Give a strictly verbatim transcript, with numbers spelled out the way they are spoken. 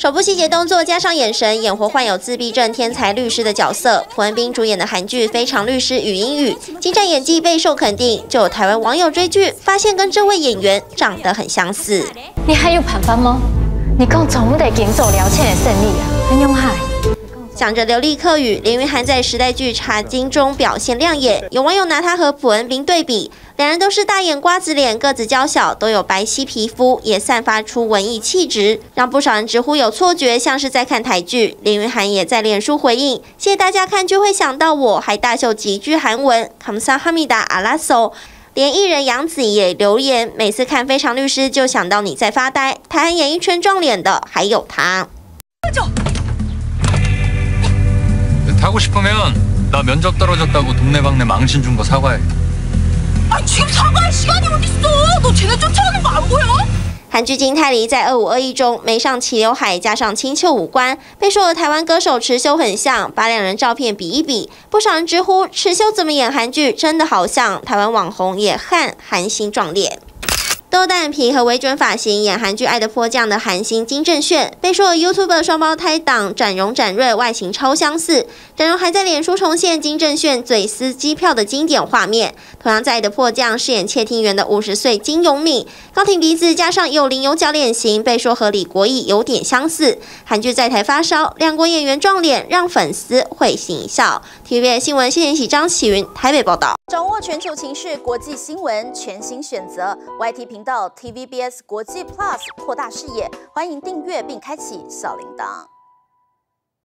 手部细节动作加上眼神，演活患有自闭症天才律师的角色。朴恩斌主演的韩剧《非常律师禹英禑》，精湛演技备受肯定，就有台湾网友追剧，发现跟这位演员长得很相似。 你还有办法吗？你讲总得紧走聊天的胜利啊，很勇海。 讲着流利客语，连俞涵在时代剧《茶金》中表现亮眼。有网友拿她和朴恩斌对比，两人都是大眼瓜子脸，个子娇小，都有白皙皮肤，也散发出文艺气质，让不少人直呼有错觉，像是在看台剧。连俞涵也在脸书回应：“谢谢大家看剧会想到我，还大秀几句韩文，감사합니다阿拉索。” 连艺人杨紫也留言：“每次看《非常律师》就想到你在发呆。”台湾演艺圈撞脸的还有他。 하고 싶으면 나 면접 떨어졌다고 동네방네 망신 준 거 사과해. 아니 지금 사과할 시간이 어딨어? 너 쟤네 쫓아오는 거 안 보여? 韩剧金泰梨在二五二一中眉上齐刘海加上清秀五官，被说和台湾歌手池修很像，把两人照片比一比，不少人直呼池修怎么演韩剧真的好像。台湾网红也和韩星撞脸。 豆单眼皮和微卷发型演韩剧《爱的迫降》的韩星金正铉，被说和 YouTuber 双胞胎档展荣展瑞外形超相似。展荣还在脸书重现金正铉嘴撕机票的经典画面。同样在《爱的迫降》饰演窃听员的五十岁金永敏，高挺鼻子加上有棱有角脸型，被说和李国毅有点相似。韩剧在台发烧，两国演员撞脸，让粉丝会心一笑。T V B S 新闻谢延喜、张启云台北报道。 掌握全球情势、国际新闻，全新选择 Y T 频道 T V B S 国际 Plus， 扩大视野，欢迎订阅并开启小铃铛。